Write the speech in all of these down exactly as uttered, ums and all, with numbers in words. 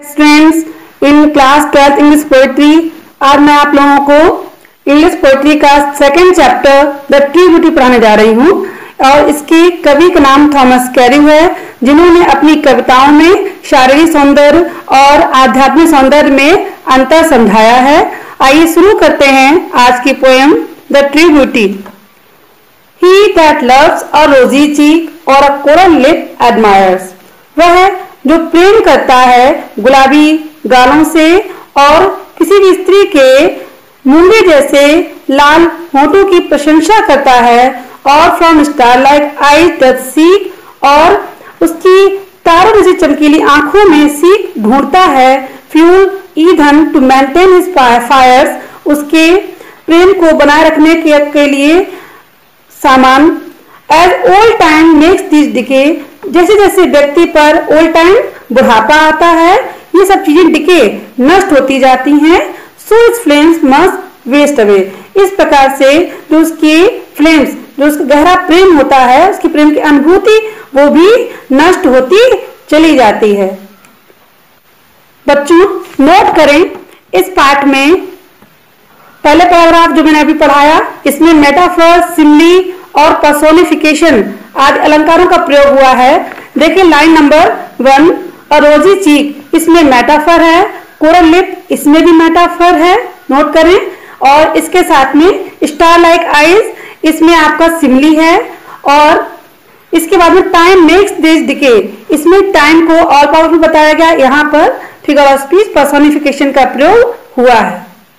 Students in class twelfth English poetry, आज मैं आप लोगों को इंग्लिश पोएट्री का second chapter the tree beauty पढ़ाने जा रही हूँ और इसके कवि का नाम थॉमस कैरिव है, जिन्होंने अपनी कविताओं में शारीरिक सौंदर्य और आध्यात्मिक सौंदर्य में अंतर समझाया है। आइए शुरू करते हैं आज की poem the tree beauty. He that loves a rosy cheek or a coral lip admires, वह जो प्रेम करता है गुलाबी गालों से और किसी भी स्त्री के मूंगे जैसे लाल होठों की प्रशंसा करता है, और from star like eyes doth seek, और उसकी तारों जैसी चमकीली आंखों में सीख ढूंढता है, फ्यूल ईंधन टू मेंटेन हिज फायर्स, उसके प्रेम को बनाए रखने के, के लिए सामान। As old time makes this decay, जैसे जैसे व्यक्ति पर ओल्ड टाइम बुढ़ापा आता है, ये सब चीजें डिके नष्ट होती जाती हैं। So its flames must waste away, इस प्रकार से जो उसकी फ्लेम्स, जो उसका गहरा प्रेम होता है, उसकी प्रेम की अनुभूति वो भी नष्ट होती चली जाती है। बच्चों नोट करें, इस पाठ में पहले पैराग्राफ जो मैंने अभी पढ़ाया, इसमें मेटाफर, सिमली और पर्सोनिफिकेशन आदि अलंकारों का प्रयोग हुआ है। देखिए लाइन नंबर वन, और रोजी चीक, इसमें मेटाफर है, कोरल लिप, इसमें भी मेटाफर है, नोट करें। और इसके साथ में स्टार लाइक आईज, इसमें आपका सिमली है। और इसके बाद में टाइम मेक्स दिस डिके, इसमें टाइम को ऑल पावरफुल बताया गया, यहाँ पर फिगर ऑफ स्पीच पर्सोनिफिकेशन का प्रयोग हुआ है।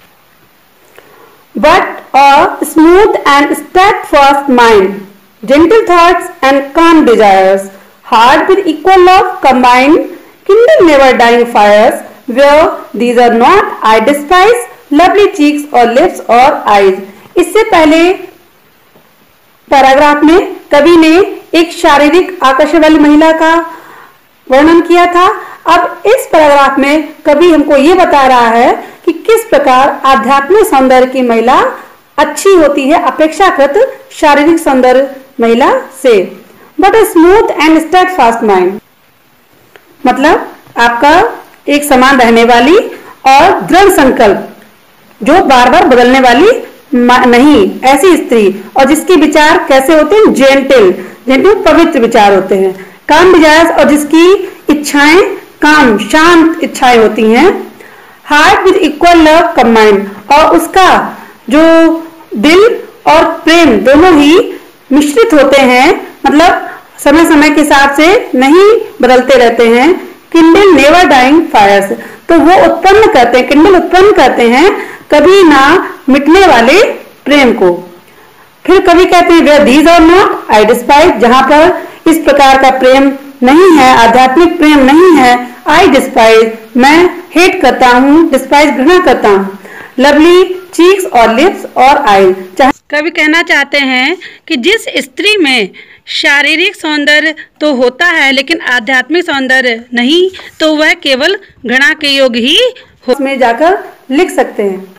But a smooth and steadfast mind, gentle thoughts and calm desires, heart with equal love combined, kindle never dying fires, where these are not I despise, lovely cheeks or lips or eyes। इससे पहले paragraph में कवि ने एक शारीरिक आकर्षण वाली महिला का वर्णन किया था। अब इस पैराग्राफ में कवि हमको ये बता रहा है कि किस प्रकार आध्यात्मिक सौंदर्य की महिला अच्छी होती है अपेक्षाकृत शारीरिक सौंदर्य महिला से। But a smooth and steadfast mind, मतलब आपका एक समान रहने वाली और दृढ़ संकल्प, जो बार बार बदलने वाली नहीं, ऐसी स्त्री, और जिसके विचार कैसे होते हैं, जेंटल जेंटल पवित्र विचार होते हैं। काम डिजायर्स, और जिसकी इच्छाएं काम शांत इच्छाएं होती हैं। Heart with equal love combined, और उसका जो दिल और प्रेम दोनों ही मिश्रित होते हैं, मतलब समय समय के हिसाब से नहीं बदलते रहते हैं। किंडल नेवर डाइंग फायर्स, तो वो उत्पन्न करते हैं, किंडल उत्पन्न करते हैं कभी ना मिटने वाले प्रेम को। फिर कभी कहते हैं where these are not I despise, जहां पर इस प्रकार का प्रेम नहीं है, आध्यात्मिक प्रेम नहीं है, आई डिस्पाइज, मैं हेट करता हूँ, डिस्पाइज घृणा करता हूँ। लवली चीक्स और लिप्स और आई, कवि कहना चाहते हैं कि जिस स्त्री में शारीरिक सौंदर्य तो होता है लेकिन आध्यात्मिक सौंदर्य नहीं, तो वह केवल घृणा के योग्य ही हो। में जाकर लिख सकते हैं।